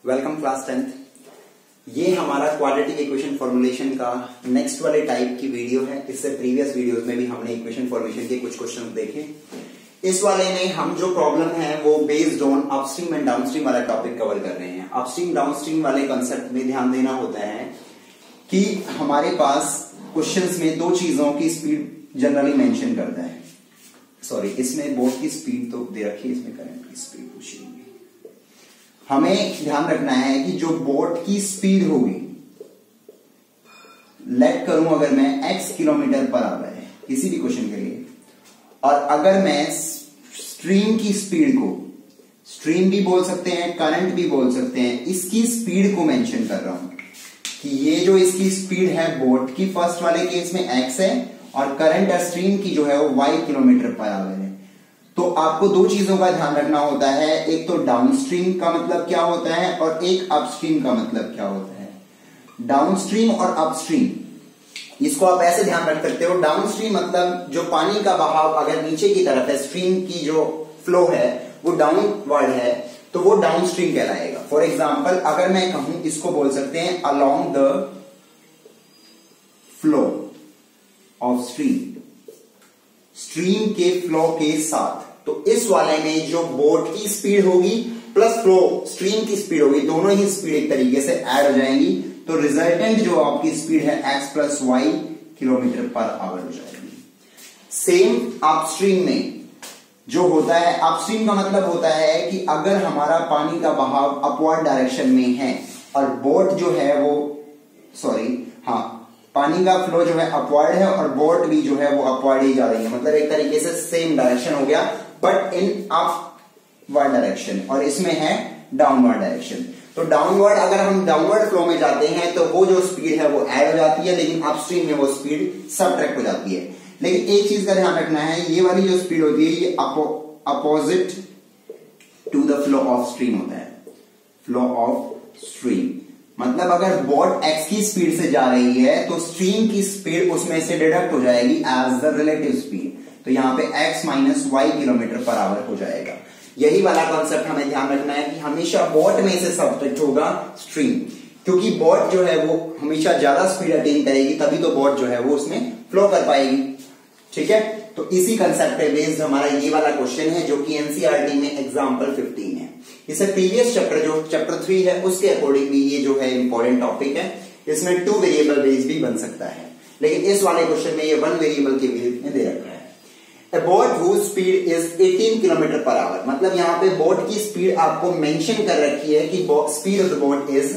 Welcome class 10th। ये हमारा quadratic equation formulation का नेक्स्ट वाले टाइप की वीडियो है। इससे प्रीवियस वीडियोस में भी हमने इक्वेशन फॉर्मुलेशन के कुछ क्वेश्चन देखे। इस वाले में हम जो प्रॉब्लम है वो based on upstream and downstream वाला टॉपिक कवर कर रहे हैं। अपस्ट्रीम डाउनस्ट्रीम वाले कंसेप्ट में ध्यान देना होता है कि हमारे पास क्वेश्चंस में दो चीजों की स्पीड जनरली मेंशन करता है। सॉरी, इसमें बोट की स्पीड तो दे रखी है, इसमें करंट की स्पीड पूछी होगी। हमें ध्यान रखना है कि जो बोट की स्पीड होगी, लेट करूं अगर मैं x किलोमीटर पर आवर है किसी भी क्वेश्चन के लिए, और अगर मैं स्ट्रीम की स्पीड को, स्ट्रीम भी बोल सकते हैं, करंट भी बोल सकते हैं, इसकी स्पीड को मेंशन कर रहा हूं कि ये जो इसकी स्पीड है बोट की, फर्स्ट वाले केस में x है और करंट स्ट्रीम की जो है वो y किलोमीटर पर आवर है। तो आपको दो चीजों का ध्यान रखना होता है, एक तो डाउनस्ट्रीम का मतलब क्या होता है और एक अपस्ट्रीम का मतलब क्या होता है। डाउनस्ट्रीम और अपस्ट्रीम, इसको आप ऐसे ध्यान रख सकते हो। डाउनस्ट्रीम मतलब जो पानी का बहाव अगर नीचे की तरफ है, स्ट्रीम की जो फ्लो है वो डाउनवर्ड है, तो वो डाउनस्ट्रीम कहलाएगा। फॉर एग्जाम्पल अगर मैं कहूं, इसको बोल सकते हैं along the flow of stream, stream के फ्लो के साथ। तो इस वाले में जो बोट की स्पीड होगी प्लस फ्लो स्ट्रीम की स्पीड होगी, दोनों ही स्पीड एक तरीके से ऐड हो जाएंगी, तो रिजल्टेंट जो आपकी स्पीड है x plus y kilometre per hour हो जाएगी। सेम अपस्ट्रीम में जो होता है, अपस्ट्रीम का मतलब होता है कि अगर हमारा पानी का बहाव अपवर्ड डायरेक्शन में है और बोट जो है वो, पानी का फ्लो जो है अपवर्ड है और बोट भी जो है वो अपवर्ड ही जा रही है, मतलब एक तरीके से सेम डायरेक्शन हो गया बट इन अपवर्ड डायरेक्शन, और इसमें है डाउनवर्ड डायरेक्शन। तो डाउनवर्ड, अगर हम डाउनवर्ड फ्लो में जाते हैं तो वो जो स्पीड है वो ऐड हो जाती है, लेकिन अपस्ट्रीम में वो स्पीड सबट्रैक्ट हो जाती है। लेकिन एक चीज का ध्यान रखना है, ये वाली जो स्पीड होती है ये opposite to the flow of stream होता है। फ्लो ऑफ स्ट्रीम मतलब अगर बोट x की स्पीड से जा रही है तो स्ट्रीम की स्पीड उसमें से डिडक्ट हो जाएगी एज द रिलेटिव स्पीड, तो यहां पे x minus y kilometre per hour हो जाएगा। यही वाला कॉन्सेप्ट हमें ध्यान रखना है कि हमेशा बोट में से सब्ट्रैक्ट होगा स्ट्रीम, क्योंकि बोट जो है वो हमेशा ज्यादा स्पीड अटेन करेगी, तभी तो बोट जो है वो उसमें फ्लो कर पाएगी। ठीक है, तो इसी कंसेप्ट पे बेस्ड हमारा ये वाला क्वेश्चन है जो कि एनसीईआरटी में एग्जांपल 15 है। इससे प्रीवियस चैप्टर जो चैप्टर 3 है उसके अकॉर्डिंग भी ये जो है इंपॉर्टेंट टॉपिक है। इसमें 2 वेरिएबल बेस भी बन सकता है, लेकिन इस वाले क्वेश्चन में ये 1 वेरिएबल के बेस में दे रखा है। A boat whose speed is 18 kilometre per hour, मतलब यहाँ पे बोट की स्पीड आपको मेंशन कर रखी है कि speed of the boat is,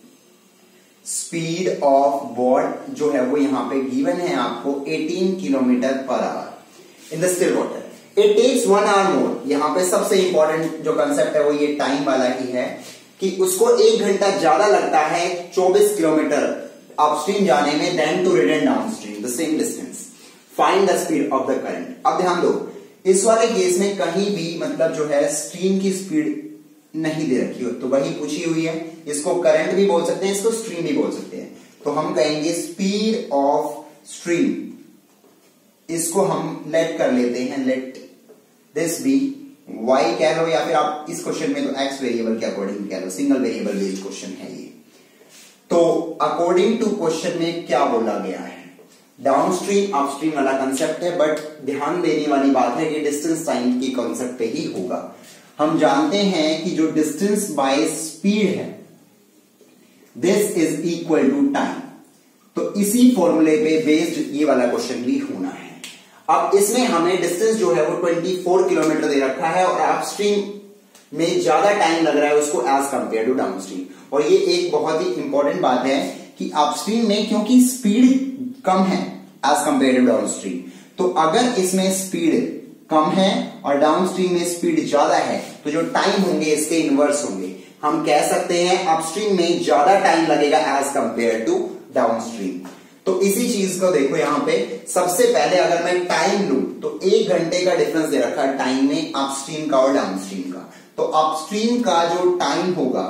speed of boat जो है वो यहाँ पे गिवन है आपको 18 kilometre per hour in the still water. It takes 1 hour more. यहाँ पे सबसे इंपॉर्टेंट जो कंसेप्ट है वो ये टाइम वाला ही है कि उसको 1 घंटा ज्यादा लगता है 24 किलोमीटर अपस्ट्रीम जाने में then to return downstream the same distance. Find the speed of the current. अब ध्यान दो, इस वाले केस में कहीं भी मतलब जो है स्ट्रीम की स्पीड नहीं दे रखी हो, तो वही पूछी हुई है। इसको करंट भी बोल सकते हैं, इसको स्ट्रीम भी बोल सकते हैं। तो हम कहेंगे स्पीड ऑफ स्ट्रीम, इसको हम लेट कर लेते हैं, लेट दिस बी y कह लो, या फिर आप इस क्वेश्चन में तो x वेरिएबल के अकॉर्डिंग कह लो, सिंगल वेरिएबल बेस्ड क्वेश्चन है ये। तो अकॉर्डिंग टू क्वेश्चन में क्या बोला गया है, डाउनस्ट्रीम अपस्ट्रीम वाला कंसेप्ट है, बट ध्यान देने वाली बात है कि डिस्टेंस टाइम की कंसेप्ट पे ही होगा। हम जानते हैं कि जो डिस्टेंस बाय स्पीड है this is equal to time, तो इसी फॉर्मूले पे बेस्ड ये वाला क्वेश्चन भी होना है। अब इसमें हमें डिस्टेंस जो है वो 24 किलोमीटर दे रखा है और अपस्ट्रीम में ज्यादा टाइम लग रहा है उसको एज कंपेयर टू डाउनस्ट्रीम। और ये एक बहुत ही इंपॉर्टेंट बात है कि अपस्ट्रीम में क्योंकि स्पीड कम है एज कंपेयर टू डाउनस्ट्रीम, तो अगर इसमें स्पीड कम है और डाउनस्ट्रीम में स्पीड ज्यादा है तो जो टाइम होंगे इसके इनवर्स होंगे। हम कह सकते हैं अपस्ट्रीम में ज्यादा टाइम लगेगा एज कंपेयर टू डाउनस्ट्रीम। तो इसी चीज को देखो, यहां पे सबसे पहले अगर मैं टाइम लूं तो 1 घंटे का डिफरेंस दे रखा है टाइम में अपस्ट्रीम का और डाउनस्ट्रीम का। तो अपस्ट्रीम का जो टाइम होगा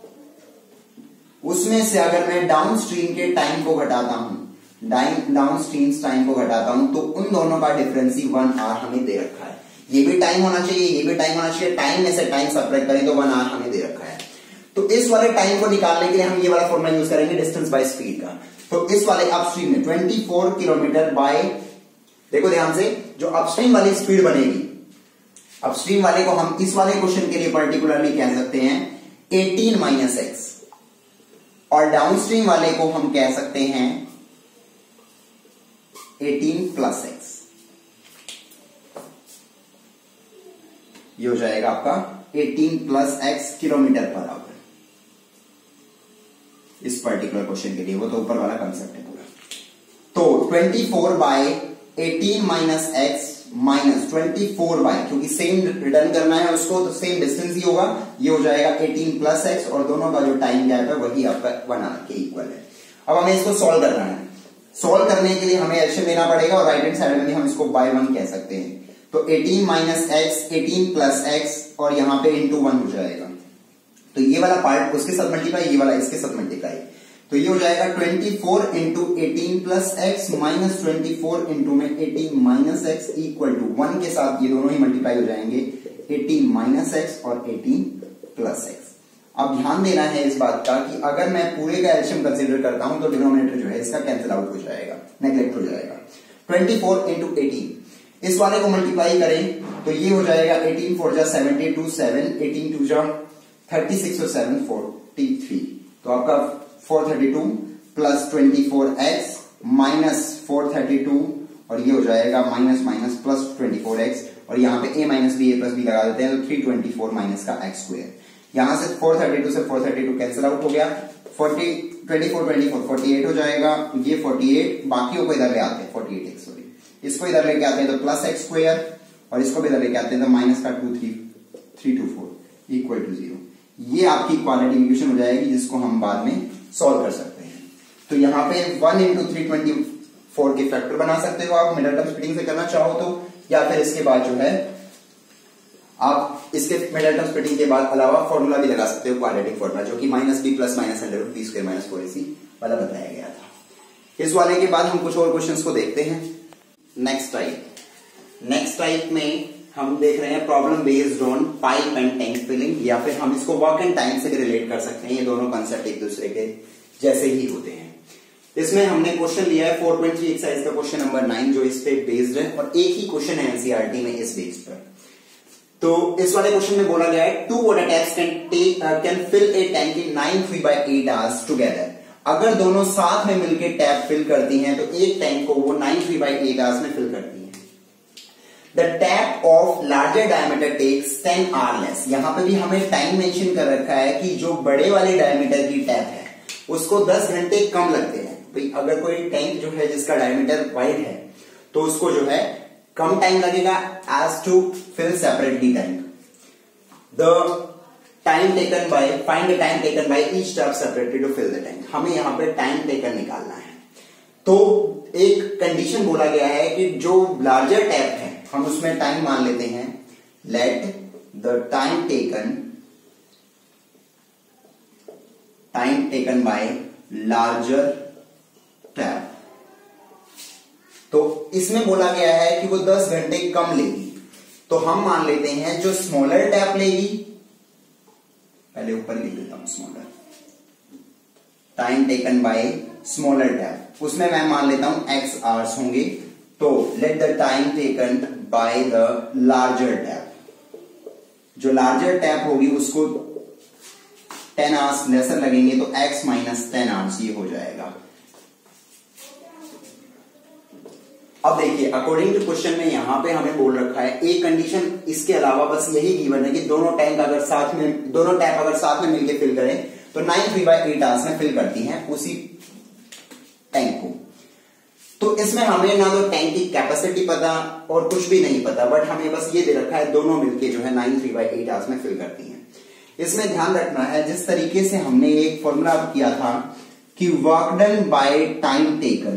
उसमें से अगर मैं डाउनस्ट्रीम के टाइम को घटाता हूं, डाउनस्ट्रीम टाइम को घटाता हूं, तो उन दोनों का डिफरेंस ही 1 आवर हमें दे रखा है। ये भी टाइम होना चाहिए, ये भी टाइम होना चाहिए, टाइम में से टाइम सब्ट्रैक्ट करें तो 1 आवर हमें दे रखा है। तो इस वाले टाइम को निकालने के लिए हम ये वाला फॉर्मूला यूज करेंगे डिस्टेंस बाय स्पीड का। तो इस वाले अपस्ट्रीम में 24 किलोमीटर बाय, देखो ध्यान से, जो अपस्ट्रीम वाली स्पीड बनेगी, अपस्ट्रीम वाले को हम इस वाले क्वेश्चन के लिए पर्टिकुलरली कह सकते हैं 18 माइनस एक्स, और डाउनस्ट्रीम वाले को हम कह सकते हैं 18 प्लस एक्स। ये हो जाएगा आपका 18 plus x kilometre per hour इस पर्टिकुलर क्वेश्चन के लिए। वो तो ऊपर वाला कंसेप्ट है पूरा। तो 24 by 18 minus x minus 24 by, क्योंकि सेम रिटर्न करना है उसको तो सेम डिस्टेंस ही होगा, ये हो जाएगा 18 प्लस एक्स, और दोनों का जो टाइम गैप है वही आपका 1 आवर के इक्वल है। अब हमें इसको सॉल्व करना है। सॉल्व करने के लिए हमें एडिशन देना पड़ेगा, और राइट हैंड साइड में भी हम इसको बाय 1 कह सकते हैं। तो 18 माइनस एक्स, 18 प्लस एक्स, और यहां पे इंटू 1 हो जाएगा। तो ये वाला पार्ट उसके साथ मल्टीप्लाई, ये वाला इसके साथ मल्टीप्लाई, तो ये हो जाएगा 24 into 18 plus x minus 24 into में 18 माइनस एक्स इक्वल टू 1 के साथ ये दोनों ही मल्टीप्लाई हो जाएंगे 18 माइनस एक्स और 18 प्लस एक्स। अब ध्यान देना है इस बात का कि अगर मैं पूरे का एलसीएम कंसीडर करता हूं तो डिनोमिनेटर जो है इसका कैंसिल आउट हो जाएगा, नेग्लेक्ट हो जाएगा। 24 इंटू 18, इस वाले को मल्टीप्लाई करें तो ये हो जाएगा 18 4 जा 72, 7 18 2 जा 36 और 7 43, तो आपका 432 प्लस 24x माइनस 432, और ये हो जाएगा माइनस माइनस प्लस 24x, और यहाँ पे a minus b, a plus b लगा देते हैं तो 324 माइनस का x स्क्वायर। यहां से 432 से 432 कैंसिल आउट हो गया, 48 हो जाएगा, ये 48 बाकियों को इधर ले आते हैं 48x, सॉरी इसको इधर लेके आते हैं तो प्लस x स्क्वायर, और इसको भी इधर लेके आते हैं तो माइनस का 324 इक्वल टू 0। ये आपकी क्वालिटी इक्वेशन हो जाएगी जिसको हम बाद में सॉल्व कर सकते हैं। तो यहाँ पे 1 इंटू 324 के फैक्टर बना सकते हो आप, मिडल टर्म स्प्लिटिंग से करना चाहो तो, या फिर इसके बाद जो है आप इसके मिडल टर्म स्प्लिटिंग के बाद अलावा फॉर्मूला भी लगा सकते हो, क्वाड्रेटिक फॉर्मूला, जो कि minus b plus minus under root b square minus 4ac वाला बताया गया था। इस वाले के बाद हम कुछ और क्वेश्चंस को देखते हैं। नेक्स्ट टाइप में हम देख रहे हैं problem based on pipe and tank filling, या फिर हम इसको वर्क एंड टाइम से रिलेट कर सकते हैं। ये दोनों कंसेप्ट एक दूसरे के जैसे ही होते हैं। इसमें हमने क्वेश्चन लिया है 4.3 एक्सरसाइज का क्वेश्चन नंबर 9 जो इस पे बेस्ड है, और एक ही क्वेश्चन है एनसीईआरटी में इस बेस पर। तो इस वाले क्वेश्चन में बोला गया है 2 water taps can fill a tank in 9 3/8 hours together. अगर दोनों साथ में मिलकर टैप फिल करती हैं तो एक टैंक को वो 9 3/8 आवर्स में फिल करती है। The tap of larger diameter takes 10 hours less। यहां पे भी हमें टाइम मेंशन कर रखा है कि जो बड़े वाले डायमीटर की टैप है उसको 10 घंटे कम लगते हैं। भाई अगर कोई टैंक जो है जिसका डायमीटर वाइड है तो उसको जो है कम टाइम लगेगा as to fill separately tank. The time taken by, find the time taken by each tap separately to fill the tank. हमें यहां पे टाइम टेकन निकालना है। तो एक कंडीशन बोला गया है कि जो लार्जर टैप है हम उसमें टाइम मान लेते हैं, let the time taken by larger tap. तो इसमें बोला गया है कि वो 10 घंटे कम लेगी, तो हम मान लेते हैं जो स्मॉलर टैप लेगी, पहले ऊपर लिख देता हूं smaller, time taken by smaller tap, उसमें मैं मान लेता हूं x आवर्स होंगे। तो let the time taken by the larger tap, जो लार्जर टैप होगी उसको 10 आवर्स लेसर लगेंगे तो x माइनस 10 आवर्स ये हो जाएगा। अब देखिए अकॉर्डिंग टू क्वेश्चन में यहां पे हमें बोल रखा है एक कंडीशन, इसके अलावा बस यही गिवन है कि दोनों टैप अगर साथ में मिलकर फिल करें तो 9 3/8 आवर्स में फिल करती हैं उसी टैंक को। तो इसमें हमें ना तो टैंक की कैपेसिटी पता और कुछ भी नहीं पता, बट हमें बस ये दे रखा है दोनों मिलके जो है 9 3/8 आवर्स में फिल करती हैं। इसमें ध्यान रखना है जिस तरीके से हमने एक फॉर्मूला किया था कि work done by time taken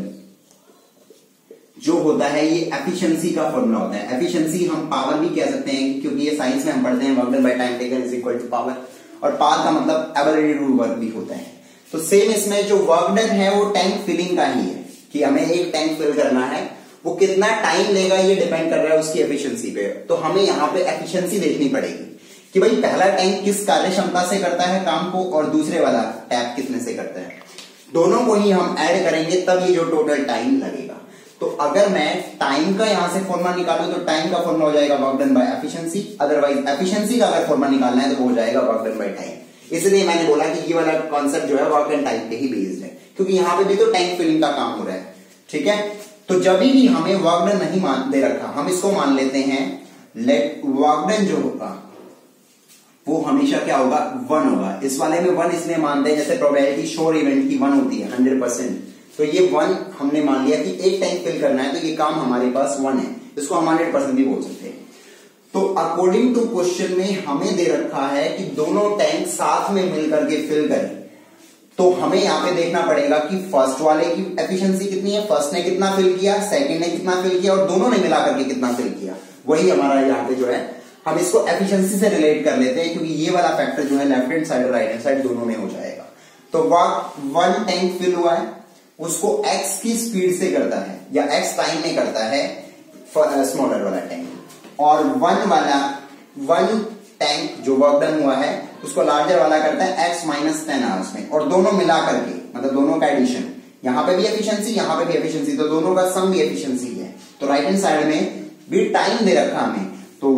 जो होता है ये एफिशिएंसी का फॉर्मूला होता है। एफिशिएंसी हम पावर भी कह सकते हैं क्योंकि ये साइंस में हम पढ़ते हैं work done by time taken is equal to power, और पावर का मतलब एबिलिटी टू डू वर्क भी होता है। तो सेम इसमें जो वर्क डन है वो टैंक फिलिंग का ही है कि हमें एक टैंक फिल करना है, वो कितना टाइम लेगा ये डिपेंड कर रहा है उसकी एफिशिएंसी पे। तो हमें यहाँ पे एफिशिएंसी देखनी पड़ेगी कि भाई पहला टैंक किस कार्य क्षमता से करता है काम को और दूसरे वाला टैप कितने से करता है, दोनों को ही हम ऐड करेंगे तब ये जो टोटल टाइम लगेगा। तो अगर मैं टाइम का यहां से फॉर्मूला निकालूं तो टाइम का फॉर्मूला हो जाएगा work done by efficiency, otherwise efficiency का अगर फॉर्मूला निकालना है तो वो हो जाएगा वर्क डन बाय टाइम। इसलिए मैंने बोला कि ये वाला कॉन्सेप्ट जो है वर्क एंड टाइम पे ही बेस्ड है, क्योंकि यहां पे भी तो टैंक फिलिंग का काम हो रहा है। ठीक है, तो जब भी हमें वर्क डन नहीं दे रखा, हम इसको मान लेते हैं लेट वर्क डन जो होगा वो हमेशा क्या होगा 1 होगा। इस वाले में 1 इसलिए मानते हैं जैसे प्रोबेबिलिटी श्योर इवेंट की 1 होती है 100%, तो ये 1 हमने मान लिया कि एक टैंक फिल करना है तो ये काम हमारे पास 1 है, इसको हम 100% भी बोल सकते हैं। तो अकॉर्डिंग टू क्वेश्चन में हमें दे रखा है कि दोनों टैंक साथ में मिलकर के फिल करें, तो हमें यहां पे देखना पड़ेगा कि फर्स्ट वाले की एफिशिएंसी कितनी है, फर्स्ट ने कितना फिल किया, सेकंड ने कितना फिल किया और दोनों ने मिलाकर के कितना फिल किया। वही हमारा यहाँ पे जो है हम इसको एफिशिएंसी से रिलेट कर लेते हैं, क्योंकि ये वाला फैक्टर जो है लेफ्ट हैंड साइड और राइट हैंड साइड दोनों में हो जाएगा। तो वर्क 1 टैंक फिल हुआ है, उसको x की स्पीड से करता है या x टाइम में करता है स्मॉलर वाला टैंक, और 1 टैंक जो वर्क डन हुआ है उसको लार्जर वाला करता है x माइनस 10 आवर्स में, और दोनों मिला करके मतलब दोनों का एडिशन, यहां पे भी एफिशिएंसी यहां पे भी एफिशिएंसी, तो दोनों का सम भी एफिशिएंसी है। तो राइट हैंड साइड में भी टाइम दे रखा हमें, तो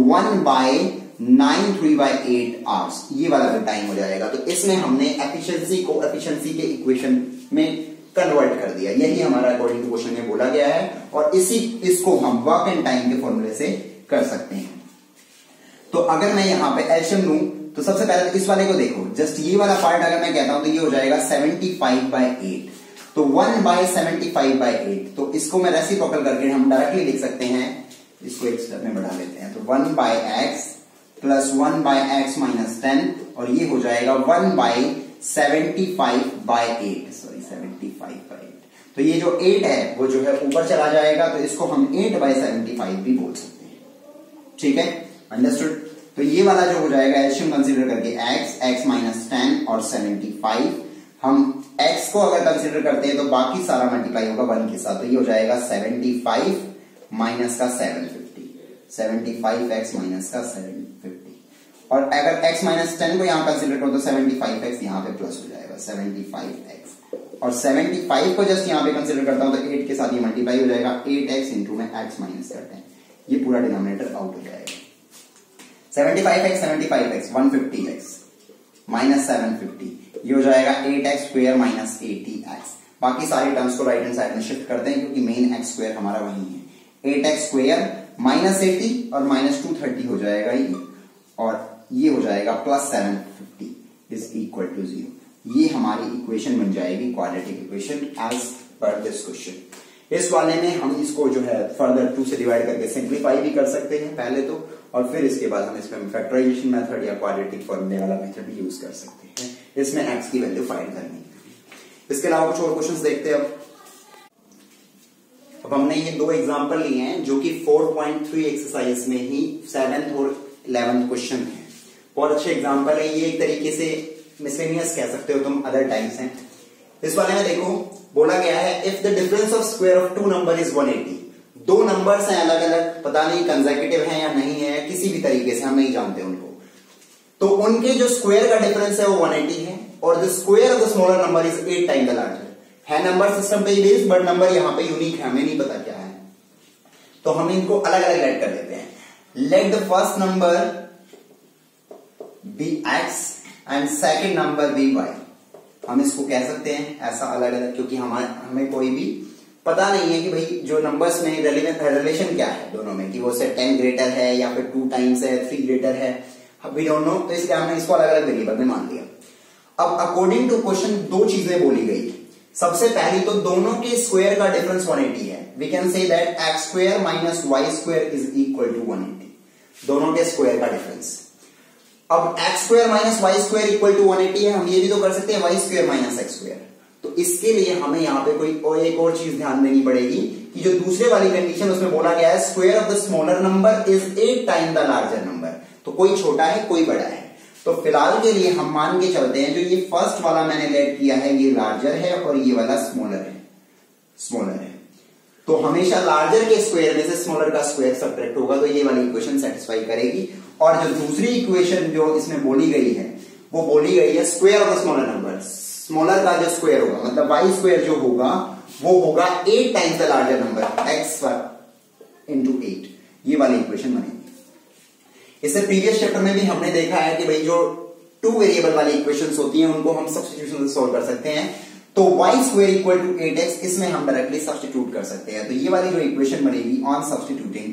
1/9/3/8 आवर्स ये वाला भी टाइम हो जाएगा। तो इसमें हमने एफिशिएंसी को एफिशिएंसी के इक्वेशन में कन्वर्ट कर दिया, यही हमारा अकॉर्डिंग टू क्वेश्चन में बोला गया है, और इसको हम वर्क एंड टाइम के फॉर्मूले से कर सकते हैं। तो अगर मैं यहां पे एलसीएम लूं तो सबसे पहले इस वाले को देखो, जस्ट ये वाला पार्ट अगर मैं कहता हूं तो ये हो जाएगा 75/8, तो 1/75/8, तो इसको मैं रेसिप्रोकल करके हम डायरेक्टली लिख सकते हैं, इसको एक स्टेप में बढ़ा लेते हैं, तो 1/x प्लस 1/x माइनस 10, और ये हो जाएगा 1/75/8, सॉरी 75/8। तो ये जो 8 है वो जो है ऊपर चला जाएगा, तो इसको हम 8/75 भी बोल सकते हैं। ठीक है, अंडरस्टूड। तो ये वाला जो हो जाएगा एलसीएम कंसीडर करके x माइनस 10 और 75, हम x को अगर कंसीडर करते हैं तो बाकी सारा मल्टीप्लाई होगा 1 के साथ, तो ये हो जाएगा 75 माइनस का 750, 75x माइनस का 750, और अगर x माइनस 10 को यहां कंसीडर करो तो 75x यहां पे प्लस हो जाएगा 75x, और 75 को जस्ट यहां पे कंसीडर करता हूं तो 8 के साथ ये मल्टीप्लाई हो जाएगा 8x इंटू में x माइनस करते हैं, ये पूरा डिनोमिनेटर आउट हो जाएगा। 75x 150x माइनस 750, ये हो जाएगा 8x स्क्वायर माइनस 80x। बाकी सारी टर्म्स को राइट हैंड साइड में शिफ्ट करते हैं क्योंकि मेन x स्क्वायर हमारा वही है। 8x स्क्वायर माइनस 80 और माइनस 230 हो जाएगा ये, और ये हो जाएगा प्लस 750 इज इक्वल टू 0। ये हमारी इक्वेशन बन जाएगी quadratic equation as per this question. इस वाले में हम इसको जो है फर्दर 2 से डिवाइड करके सिंप्लीफाई भी कर सकते हैं पहले तो, और फिर इसके बाद हम इसमें फैक्टराइजेशन मेथड या क्वाड्रेटिक फॉर्मूले वाला मेथड भी यूज कर सकते हैं इसमें x की वैल्यू फाइंड करने के लिए। इसके अलावा कुछ और क्वेश्चंस देखते हैं। अब हमने ये 2 एग्जांपल लिए हैं जो कि 4.3 एक्सरसाइज में ही 7th और 11th क्वेश्चन है। बहुत अच्छे एग्जांपल है ये, एक तरीके से मिसलेनियस कह सकते हो तुम, अदर टाइप्स हैं। इस वाले में देखो बोला गया है if the difference of square of 2 number is 180, 2 numbers हैं अलग अलग, पता नहीं कंसेक्यूटिव है या नहीं है, किसी भी तरीके से हम नहीं जानते उनको, तो उनके जो स्क्वायर का डिफरेंस है वो 180 है, और the square of the smaller number is 8 time the larger है। नंबर सिस्टम पे ही बेस्ड, बट नंबर यहां पे यूनिक है, हमें नहीं पता क्या है, तो हम इनको अलग अलग लेट कर देते हैं। Let the first number be x and second number be y, हम इसको कह सकते हैं ऐसा अलग अलग, क्योंकि हमें कोई भी पता नहीं है कि भाई जो नंबर्स में रिलेशन क्या है दोनों में, कि वो से 10 ग्रेटर है या फिर 2 टाइम्स है, 3 ग्रेटर है, वी डोंट नो, तो इसलिए हमने इसको अलग अलग वेरिएबल में मान लिया। अब अकॉर्डिंग टू क्वेश्चन 2 चीजें बोली गई। सबसे पहली तो दोनों के स्क्वायर का डिफरेंस 180 है, we can say that x square minus y square is equal to 180, दोनों के स्क्वायर का डिफरेंस। अब x square minus y square equal to 180 है, हम ये भी तो कर सकते हैं y square minus x square. तो इसके लिए हमें यहाँ पे कोई एक और चीज ध्यान देनी पड़ेगी कि जो दूसरे वाली कंडीशन उसमें बोला गया है square of the smaller number is 8 time the larger number, तो कोई छोटा है कोई बड़ा है। तो फिलहाल के लिए हम मान के चलते हैं जो ये फर्स्ट वाला मैंने लेट किया है ये लार्जर है और ये वाला स्मॉलर है। तो तो हमेशा लार्जर के स्क्वायर में से स्मॉलर का स्क्वायर सब्ट्रैक्ट होगा, तो ये वाली इक्वेशन सेटिस्फाई करेगी। और जो दूसरी इक्वेशन जो इसमें बोली गई है वो बोली गई है square of the smaller number, smaller का जो स्क्वायर होगा मतलब वाई स्क्वायर जो होगा वो होगा 8 times the larger number x into 8, ये वाली इक्वेशन बनेगी। इससे प्रीवियस चैप्टर में भी हमने देखा है कि भाई जो 2 वेरिएबल वाली इक्वेशंस होती हैं उनको हम सब्स्टिट्यूशन से सॉल्व कर सकते हैं। तो y square equal to 8x इसमें हम डायरेक्टली सब्स्टिट्यूट कर सकते हैं। तो ये वाली जो इक्वेशन बनेगी ऑन सब्स्टिट्यूटिंग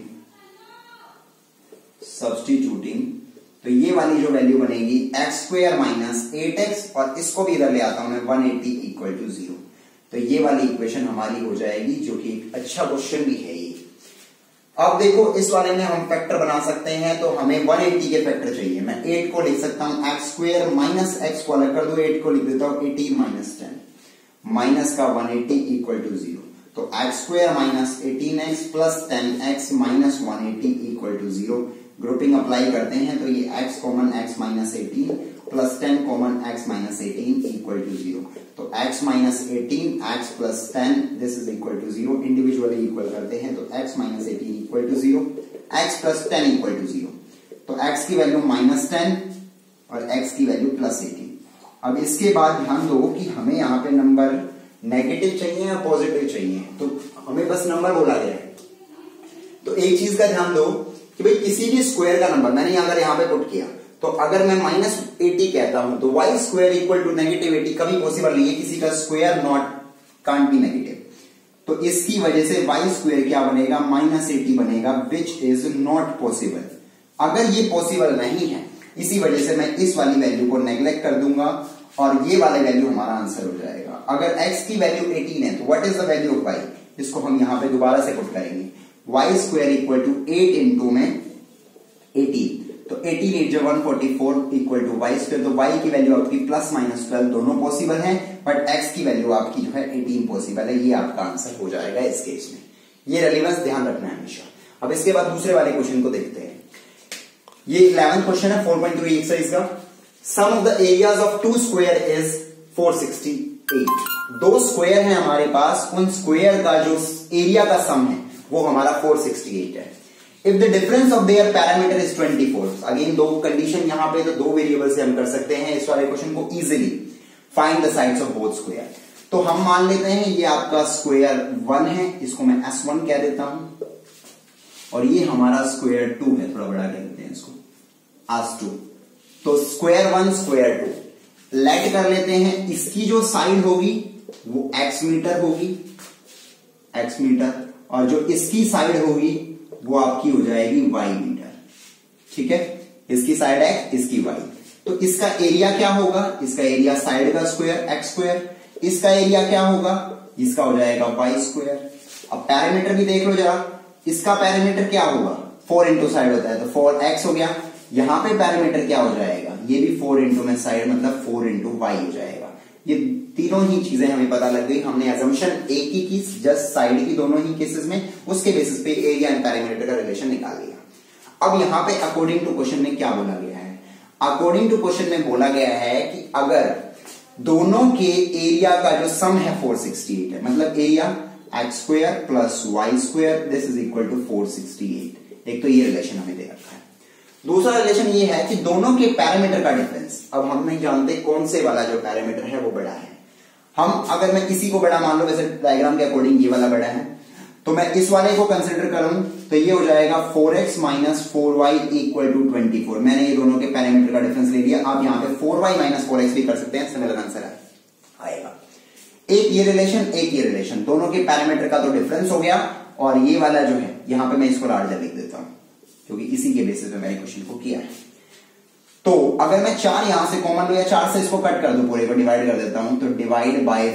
तो ये वाली जो वैल्यू बनेगी एक्स स्क्वायर माइनस 8x, और इसको भी इधर ले आता हूं मैं 180 इक्वल टू 0। तो ये वाली इक्वेशन हमारी हो जाएगी, जो कि एक अच्छा क्वेश्चन भी है ये। अब देखो इस वाले में हम फैक्टर बना सकते हैं, तो हमें 180 के फैक्टर चाहिए। मैं 8 को लिख सकता हूं एक्स स्क्वायर माइनस एक्स को अलग कर दो, 8 को लिख देता हूं 18 माइनस 10 माइनस का 180 इक्वल टू 0। तो x square minus 18x plus 10x minus 180 equal to 0। Grouping apply करते हैं तो ये x common x minus 18 plus 10 common x minus 18 equal to 0। तो x minus 18 x plus 10 this is equal to 0। Individually equal करते हैं तो x minus 18 equal to 0, x plus 10 equal to 0। तो x की वैल्यू माइनस 10 और x की value plus 18। अब इसके बाद ध्यान दो कि हमें यहाँ पे नंबर नेगेटिव चाहिए या पॉजिटिव चाहिए, तो हमें बस नंबर बोला गया है। तो एक चीज का ध्यान दो कि भाई किसी भी स्क्वायर का नंबर मैंने अगर यहाँ पे पुट किया, तो अगर मैं माइनस 80 कहता हूं तो y square equal to negative 80 कभी पॉसिबल नहीं है, किसी का square not can't be negative. तो इसकी वजह से वाई स्क्वायर क्या बनेगा, माइनस 80 बनेगा, विच इज नॉट पॉसिबल। अगर ये पॉसिबल नहीं है, इसी वजह से मैं इस वाली वैल्यू को नेग्लेक्ट कर दूंगा और ये वाला वैल्यू हमारा आंसर हो जाएगा। अगर x की वैल्यू 18 है तो what is the value of y, इसको हम यहां पे दोबारा से पुट करेंगे। Y square equal to 8 into में 18, तो 18 8 जो 144 इक्वल टू वाई स्क्वायर। तो y की वैल्यू आपकी प्लस माइनस 12 दोनों पॉसिबल है, बट x की वैल्यू आपकी जो है 18 पॉसिबल है। ये आपका आंसर हो जाएगा इस केस में। ये रेलेवेंस ध्यान रखना है हमेशा। अब इसके बाद दूसरे वाले क्वेश्चन को देखते हैं। ये 11th क्वेश्चन है 4.3 एक्सरसाइज का। Sum of the areas of 2 square is 468। 2 square है हमारे पास, उन स्क्वायर का जो एरिया का सम है वो हमारा 468 है। If the difference of their perimeter is 24, again दो कंडीशन यहां पे, तो 2 वेरिएबल से हम कर सकते हैं इस वाले क्वेश्चन को easily. Find the sides of both square. तो हम मान लेते हैं ये आपका स्क्वायर 1 है, इसको मैं S1 कह देता हूं, और ये हमारा स्क्वायर 2 है, थोड़ा बड़ा कह देते हैं इसको S2। तो स्क्वायर 1 स्क्वायर 2 लेट कर लेते हैं। इसकी जो साइड होगी वो x मीटर होगी, x मीटर, और जो इसकी साइड होगी वो आपकी हो जाएगी y मीटर। ठीक है, इसकी साइड x, इसकी y। तो इसका एरिया क्या होगा, इसका एरिया साइड का स्क्वायर x स्क्वायर, इसका एरिया क्या होगा, इसका हो जाएगा y स्क्वायर। अब पैरामीटर भी देख लो जरा, इसका पैरामीटर क्या होगा, 4 इंटू साइड होता है, तो 4x हो गया। यहां पे पैरामीटर क्या हो जाएगा, ये भी 4 इंटू में साइड, मतलब 4 इंटू वाई हो जाएगा। ये तीनों ही चीजें हमें पता लग गई। हमने अजम्पशन एक ही की, जस्ट साइड की दोनों ही केसेस में, उसके बेसिस पे एरिया एंड पैरामीटर का रिलेशन निकाल लिया। अब यहां पे अकॉर्डिंग टू क्वेश्चन में क्या बोला गया है, अकॉर्डिंग टू क्वेश्चन में बोला गया है कि अगर दोनों के एरिया का जो सम है 468 है, मतलब area x square plus y square this is equal to 468। एक तो ये रिलेशन हमें दे रखा है। दूसरा रिलेशन ये है कि दोनों के पैरामीटर का डिफरेंस, अब हम नहीं जानते कौन से वाला जो पैरामीटर है वो बड़ा है। हम अगर मैं किसी को बड़ा मान लो, वैसे डायग्राम के अकॉर्डिंग ये वाला बड़ा है, तो मैं इस वाले को कंसिडर करूं तो ये हो जाएगा 4x minus 4y equal to 24। मैंने ये दोनों के पैरामीटर का डिफरेंस ले लिया। आप यहां पे 4y माइनस 4x भी कर सकते हैं, सिमिलर आंसर आएगा। एक ये रिलेशन, एक ये रिलेशन, दोनों के पैरामीटर का तो डिफरेंस हो गया, और ये वाला जो है यहां पे मैं इसको लार्जर लिख देता हूं क्योंकि इसी के बेसिस पे मैंने क्वेश्चन को किया है। तो अगर मैं 4 यहां से कॉमन लो या 4 से इसको कट कर दूं, पूरे को डिवाइड कर देता हूं, तो डिवाइड बाय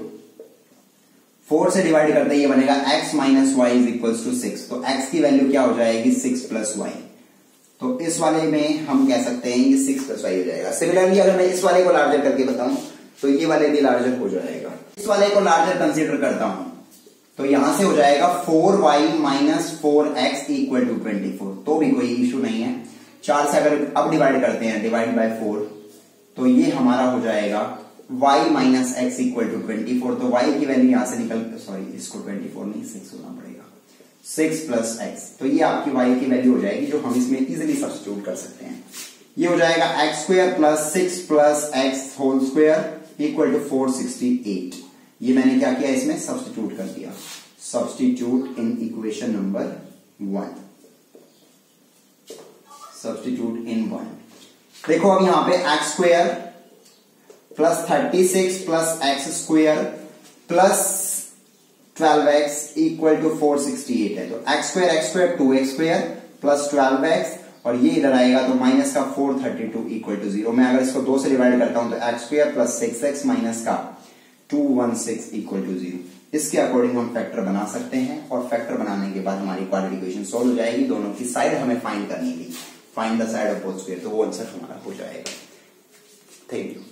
4 से डिवाइड करते ये बनेगा x minus y is equal to 6। तो x की वैल्यू क्या हो जाएगी, 6 प्लस वाई। तो इस वाले में हम कह सकते हैं ये 6 प्लस वाई हो जाएगा। सिमिलरली अगर मैं इस वाले को लार्जर करके बताऊं तो ये वाले भी लार्जर हो जाएगा। इस वाले को लार्जर कंसिडर करता हूं तो यहां से हो जाएगा 4y minus 4x equal to 24। तो भी कोई इश्यू नहीं है। 4 से अगर अब डिवाइड करते हैं, डिवाइड बाय 4, तो ये हमारा हो जाएगा y minus x equal to 24, तो y की वैल्यू यहां से निकल, सॉरी इसको 24 नहीं 6 होना पड़ेगा, 6 प्लस एक्स, तो ये आपकी y की वैल्यू हो जाएगी जो हम इसमें इजिली सब्स्टिट्यूट कर सकते हैं। ये हो जाएगा x square plus 6 plus x whole square equal to 468। ये मैंने क्या किया, इसमें सब्स्टिट्यूट कर दिया, substitute in equation number 1, substitute in 1। देखो अब यहां पे x square plus 36 plus x square plus 12x equal to 468 है, तो x square 2x square plus 12x, और ये इधर आएगा तो माइनस का 432 इक्वल टू 0। मैं अगर इसको 2 से डिवाइड करता हूं तो x square plus 6x minus का 216 इक्वल टू 0। इसके अकॉर्डिंग हम फैक्टर बना सकते हैं, और फैक्टर बनाने के बाद हमारी क्वाड्रेटिक इक्वेशन सॉल्व हो जाएगी। दोनों की साइड हमें फाइंड करनी थी, find the side of both square, तो वो आंसर हमारा हो जाएगा। Thank you.